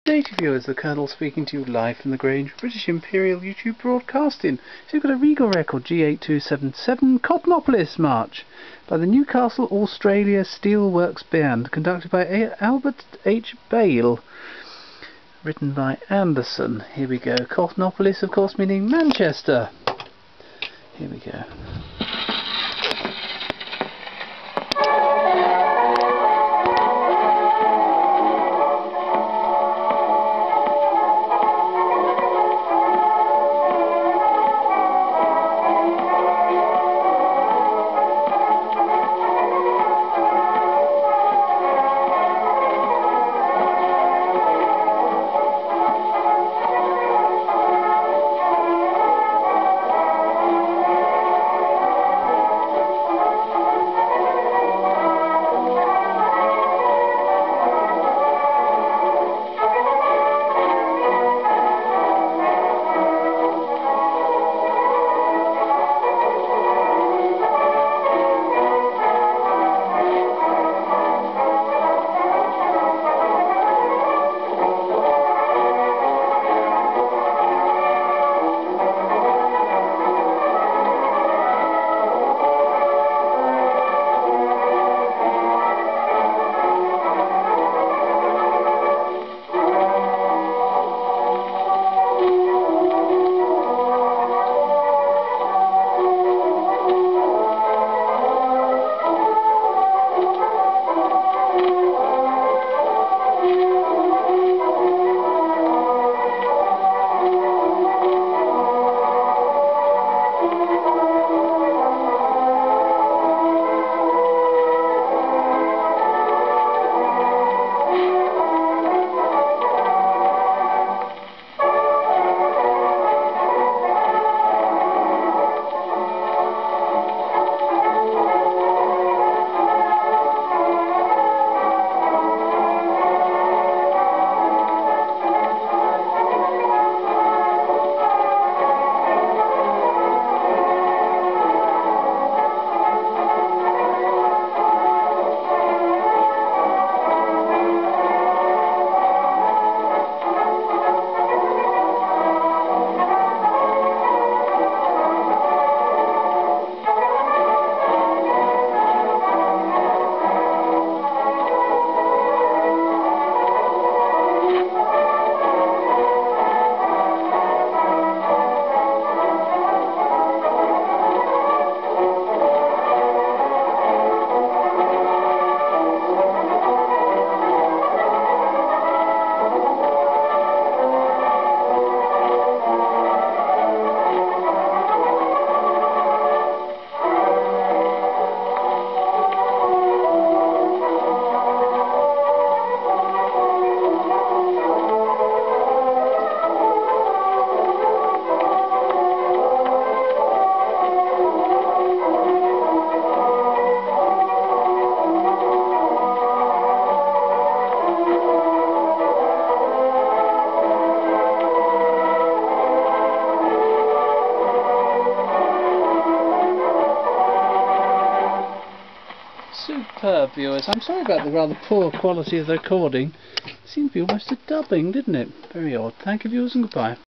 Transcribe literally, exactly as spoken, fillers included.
day to viewers, the Colonel speaking to you live from the Grange, British Imperial YouTube Broadcasting. So you've got a Regal record, G eight two seven seven, Cottonopolis March, by the Newcastle, Australia Steelworks Band, conducted by A Albert H. Bale, written by Anderson. Here we go. Cottonopolis, of course, meaning Manchester. Here we go. Superb, viewers. I'm sorry about the rather poor quality of the recording. It seemed to be almost a dubbing, didn't it? Very odd. Thank you, viewers, and goodbye.